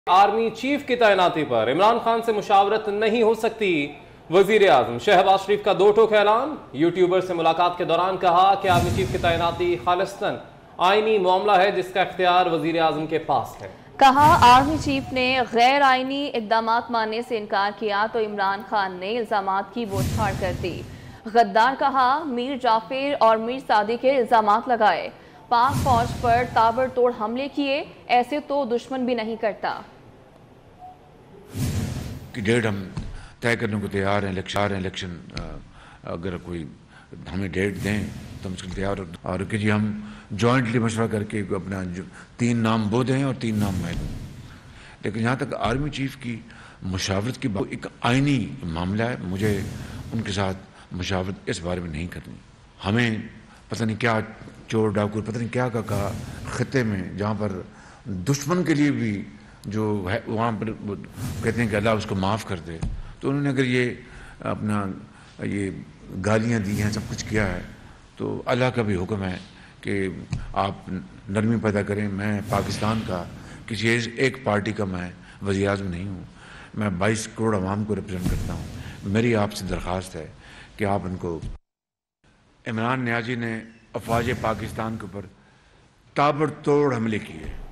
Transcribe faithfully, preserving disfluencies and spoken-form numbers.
Army chief کی تعیناتی پر عمران خان سے مشاورت نہیں ہو سکتی۔ وزیر اعظم شہباز شریف کا دو ٹوک اعلان۔ یوٹیوبر سے ملاقات کے دوران کہا کہ آرمی چیف کی تعیناتی خالصتاً آئینی معاملہ ہے جس کا اختیار وزیر اعظم کے پاس ہے۔ کہا آرمی چیف نے غیر آئینی اقدامات ماننے سے انکار کیا تو عمران خان نے الزامات کی بوجھ پھاڑ کر دی۔ غدار کہا میر جعفر اور میر سعدی کے الزامات لگائے، پاک فوج پر تابڑ توڑ حملے کیے، ایسے تو دشمن بھی نہیں کرتا۔ کہ ڈیٹ ہم طے کرنے کو تیار ہیں، الیکشن اگر کوئی ہمیں ڈیٹ دیں تو ہم اس کے تیار، اور کہ جی ہم جوائنٹلی مشورہ کر کے اپنا تین نام وہ دیں اور تین نام میں دوں۔ لیکن یہاں تک آرمی چیف کی مشاورت کی بات ایک آئینی معاملہ ہے، مجھے ان کے ساتھ مشاورت اس بارے میں نہیں کرنی۔ ہمیں پتہ نہیں کیا چور ڈاکو پتہ نہیں کیا کا کہا خطے میں، جہاں پر دشمن کے لیے بھی جو ہے وہاں پر کہتے ہیں کہ اللہ اس کو معاف کر دے، تو انہوں نے اگر یہ اپنا یہ گالیاں دی ہیں، سب کچھ کیا ہے، تو اللہ کا بھی حکم ہے کہ آپ نرمی پیدا کریں۔ میں پاکستان کا کسی ایک پارٹی کا میں وزیر اعظم نہیں ہوں، میں بائیس کروڑ عوام کو ریپرزینٹ کرتا ہوں۔ میری آپ سے درخواست ہے کہ آپ ان کو، عمران نیازی نے افواج پاکستان کے اوپر تابڑ توڑ حملے کیے۔